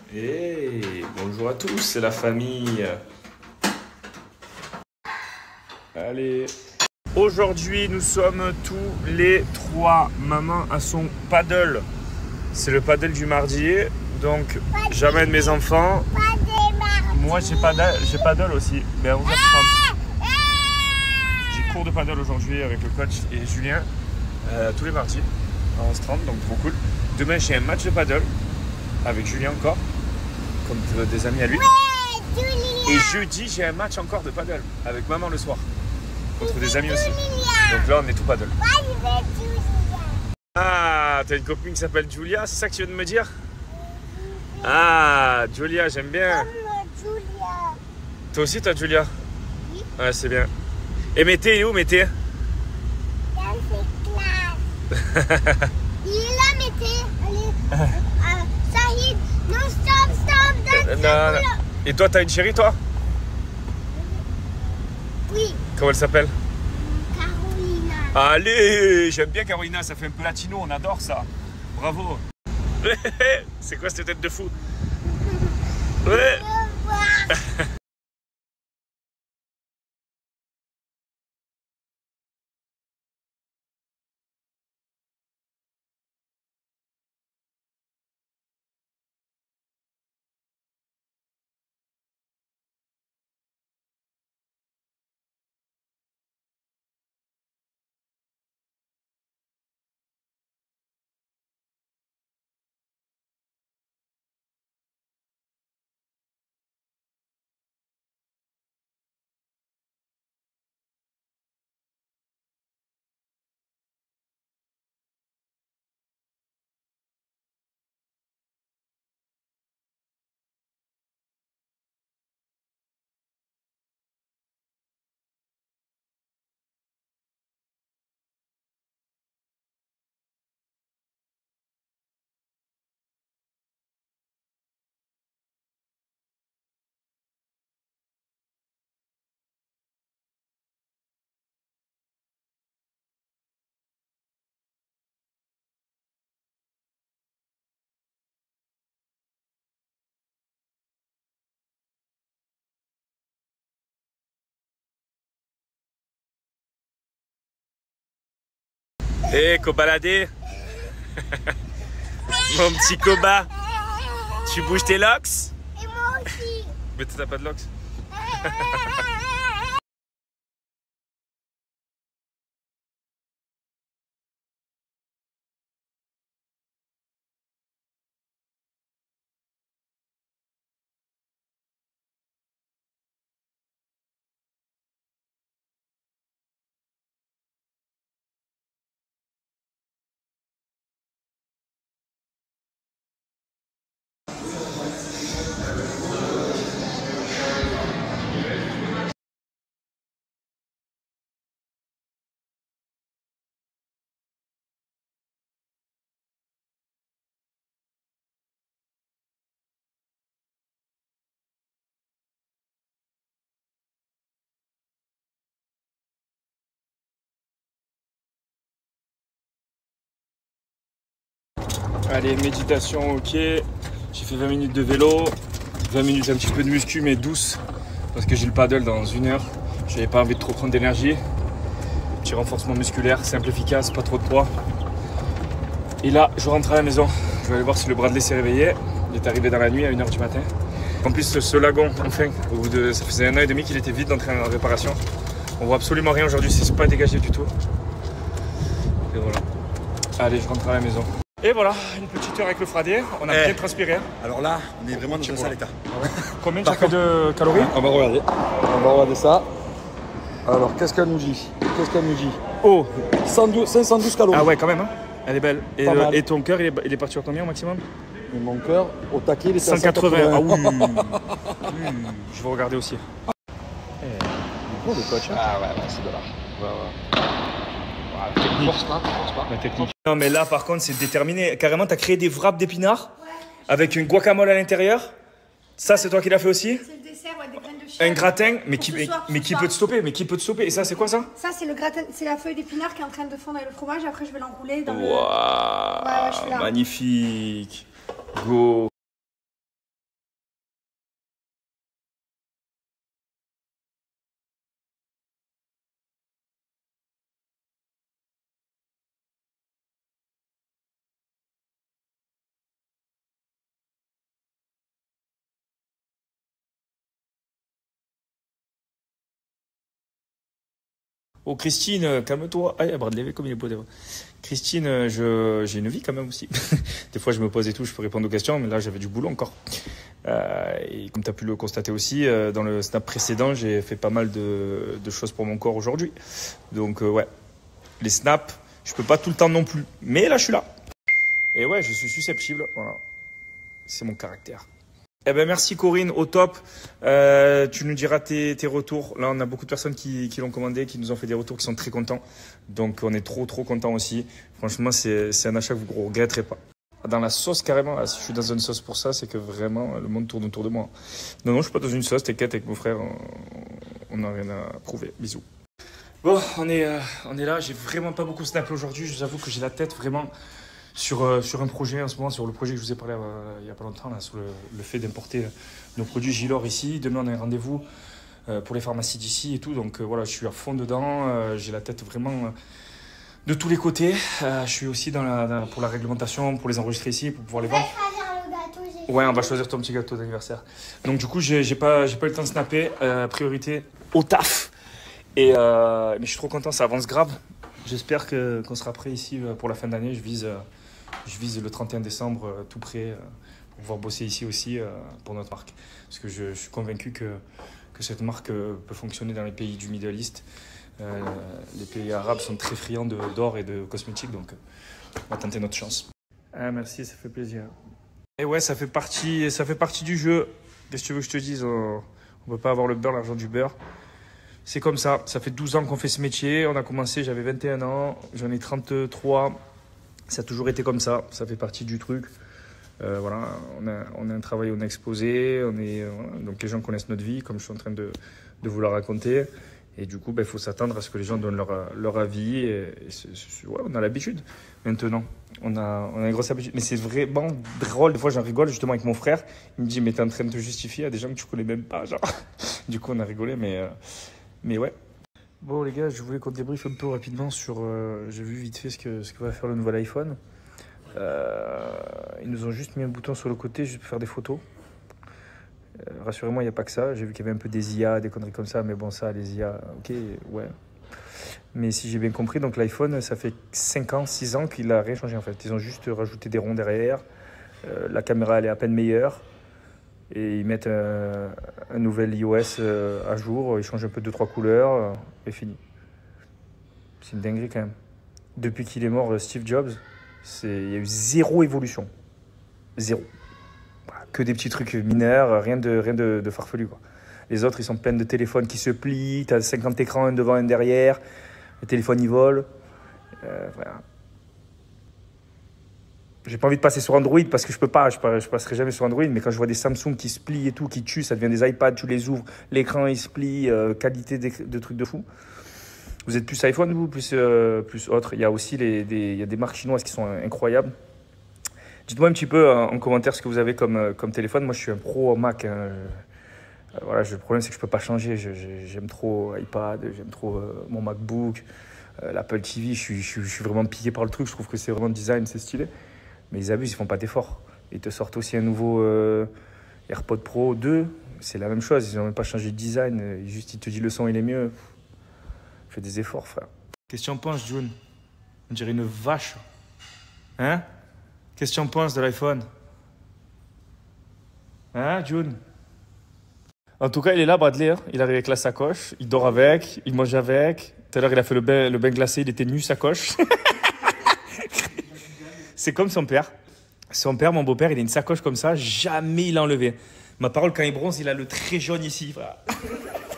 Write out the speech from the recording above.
Et bonjour à tous, c'est la famille. Allez. Aujourd'hui, nous sommes tous les trois. Maman a son paddle. C'est le paddle du mardi. Donc, j'amène mes enfants. Moi, j'ai paddle aussi. Ben, 11h30. J'ai cours de paddle aujourd'hui avec le coach et Julien. Tous les mardis à 11h30, donc trop cool. Demain, j'ai un match de paddle avec Julien encore, contre des amis à lui. Et jeudi, j'ai un match encore de paddle avec maman le soir, contre des amis aussi. Donc là, on est tout paddle. Ah, t'as une copine qui s'appelle Julia, c'est ça que tu viens de me dire? Ah, Julia, j'aime bien. Toi aussi, t'as Julia? Oui. Ouais, c'est bien. Et Mété, est où Mété? Dans ses classes. Il est là, Mété. Allez. Shahid, non, stop. Non. Et toi, t'as une chérie, toi? Oui. Comment elle s'appelle? Carolina. Allez, j'aime bien Carolina, ça fait un peu latino, on adore ça. Bravo. C'est quoi cette tête de fou? Ouais. Hé, cobaladé. Mon petit coba. Tu bouges tes locks? Et moi aussi. Mais t'as pas de locks? Allez, méditation, ok. J'ai fait 20 minutes de vélo, 20 minutes un petit peu de muscu, mais douce, parce que j'ai le paddle dans 1 heure. J'avais pas envie de trop prendre d'énergie. Petit renforcement musculaire, simple, efficace, pas trop de poids. Et là, je rentre à la maison. Je vais aller voir si le Bradley s'est réveillé. Il est arrivé dans la nuit à 1 h du matin. En plus, ce lagon, enfin, ça faisait 1 an et demi qu'il était vide, en train de réparation. On voit absolument rien aujourd'hui, c'est pas dégagé du tout. Et voilà. Allez, je rentre à la maison. Et voilà, une petite heure avec le Fradé, on a bien transpiré. Alors là, on est vraiment dans un sale état. Combien tu as fait de calories? On va regarder. On va regarder ça. Alors, qu'est-ce qu'elle nous dit? Oh, 512 calories. Ah ouais, quand même, hein. Elle est belle. Mal. Et ton cœur, il est parti à combien au maximum? Et mon cœur, au taquet, il est à 180. 180. Ah oui. Je vais regarder aussi. Il est beau le coach. Hein. Ah ouais, c'est de là. Technique. La technique. Non mais là par contre c'est déterminé. Carrément t'as créé des wraps d'épinards avec une guacamole à l'intérieur. Ça c'est toi qui l'as fait aussi? C'est le dessert, ouais, des graines de chia. Un gratin, mais qui peut te stopper? Et ça c'est quoi ça? Ça c'est le gratin, c'est la feuille d'épinard qui est en train de fondre avec le fromage. Après je vais l'enrouler dans le. Waouh, Ouais, je suis là. magnifique. Go. Oh Christine, calme-toi. Ah, il y a Bradley, comme il est beau. Christine, j'ai une vie quand même aussi. Des fois, je me pose et tout, je peux répondre aux questions, mais là, j'avais du boulot encore. Et comme tu as pu le constater aussi, dans le snap précédent, j'ai fait pas mal de choses pour mon corps aujourd'hui. Donc, ouais, les snaps, je peux pas tout le temps non plus. Mais là, je suis là. Et ouais, je suis susceptible. Voilà. C'est mon caractère. Eh ben merci Corinne, au top. Tu nous diras tes retours. Là, on a beaucoup de personnes qui l'ont commandé, qui nous ont fait des retours, qui sont très contents. Donc, on est trop contents aussi. Franchement, c'est un achat que vous ne regretterez pas. Dans la sauce, carrément, là, si je suis dans une sauce pour ça, c'est que vraiment, le monde tourne autour de moi. Non, je ne suis pas dans une sauce, t'inquiète, avec mon frère, on n'a rien à prouver. Bisous. Bon, on est là. J'ai vraiment pas beaucoup snappé aujourd'hui. Je vous avoue que j'ai la tête vraiment sur un projet en ce moment, sur le projet que je vous ai parlé il n'y a pas longtemps, là, sur le fait d'importer nos produits Gilor ici. Demain, on a un rendez-vous pour les pharmacies d'ici et tout. Donc voilà, je suis à fond dedans. J'ai la tête vraiment de tous les côtés. Je suis aussi pour la réglementation, pour les enregistrer ici, pour pouvoir les vendre. Ouais, on va choisir ton petit gâteau d'anniversaire. Donc du coup, j'ai pas eu le temps de snapper. Priorité au taf. Mais je suis trop content, ça avance grave. J'espère qu'on sera prêt ici pour la fin d'année. Je vise le 31 décembre tout prêt pour pouvoir bosser ici aussi pour notre marque. Parce que je suis convaincu que cette marque peut fonctionner dans les pays du Middle East. Les pays arabes sont très friands d'or et de cosmétiques, donc on va tenter notre chance. Ah merci, ça fait plaisir. Et ouais, ça fait partie du jeu. Qu'est-ce que tu veux que je te dise? On ne peut pas avoir le beurre, l'argent du beurre. C'est comme ça fait 12 ans qu'on fait ce métier. On a commencé, j'avais 21 ans, j'en ai 33. Ça a toujours été comme ça fait partie du truc. Voilà, on a un travail, on a exposé, donc les gens connaissent notre vie, comme je suis en train de vous la raconter. Et du coup, il faut s'attendre à ce que les gens donnent leur avis. Ouais, on a l'habitude maintenant. On a une grosse habitude. Mais c'est vraiment drôle. Des fois, j'en rigole justement avec mon frère. Il me dit, mais t'es en train de te justifier à des gens que tu connais même pas, genre. Du coup, on a rigolé, mais ouais. Bon les gars, je voulais qu'on débriefe un peu rapidement sur... j'ai vu vite fait ce que va faire le nouvel iPhone. Ils nous ont juste mis un bouton sur le côté juste pour faire des photos. Rassurez-moi, il n'y a pas que ça. J'ai vu qu'il y avait un peu des IA, des conneries comme ça. Mais bon, ça, les IA, ok, ouais. Mais si j'ai bien compris, donc l'iPhone, ça fait 5 ans, 6 ans qu'il n'a rien changé en fait. Ils ont juste rajouté des ronds derrière. La caméra, elle est à peine meilleure. Et ils mettent un nouvel iOS à jour, ils changent un peu 2-3 couleurs, et fini. C'est une dinguerie quand même. Depuis qu'il est mort, Steve Jobs, il y a eu zéro évolution. Zéro. Voilà, que des petits trucs mineurs, rien de farfelu, quoi. Les autres, ils sont pleins de téléphones qui se plient, tu as 50 écrans, un devant, un derrière, le téléphone, il vole. Voilà. J'ai pas envie de passer sur Android parce que je passerai jamais sur Android, mais quand je vois des Samsung qui se plient et tout, qui tuent, ça devient des iPads, tu les ouvres, l'écran il se plie, qualité de trucs de fou. Vous êtes plus iPhone, vous, plus autre? Il y a aussi il y a des marques chinoises qui sont incroyables. Dites-moi un petit peu en commentaire ce que vous avez comme téléphone. Moi, je suis un pro Mac. Hein. Voilà, le problème, c'est que je peux pas changer. J'aime trop iPad, j'aime trop mon MacBook, l'Apple TV. Je suis vraiment piqué par le truc. Je trouve que c'est vraiment design, c'est stylé. Mais ils abusent, ils font pas d'efforts. Ils te sortent aussi un nouveau AirPod Pro 2. C'est la même chose, ils n'ont même pas changé de design. Juste, ils te disent le son, il est mieux. Fais des efforts, frère. Qu'est-ce que tu en penses, June? On dirait une vache. Hein? Qu'est-ce que tu en penses de l'iPhone? Hein, June? En tout cas, il est là, Bradley. Hein. Il arrive avec la sacoche. Il dort avec. Il mange avec. Tout à l'heure, il a fait le bain glacé. Il était nu, sacoche. C'est comme son père. Son père, mon beau-père, il a une sacoche comme ça. Jamais il l'a enlevé. Ma parole, quand il bronze, il a le trait jaune ici. Voilà.